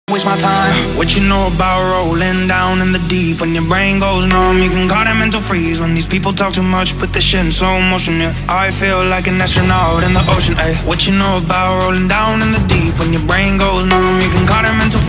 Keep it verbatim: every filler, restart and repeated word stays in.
Waste my time. What you know about rolling down in the deep? When your brain goes numb, you can call it mental freeze. When these people talk too much, put this shit in slow motion, yeah. I feel like an astronaut in the ocean, ayy. What you know about rolling down in the deep? When your brain goes numb, you can call it mental freeze.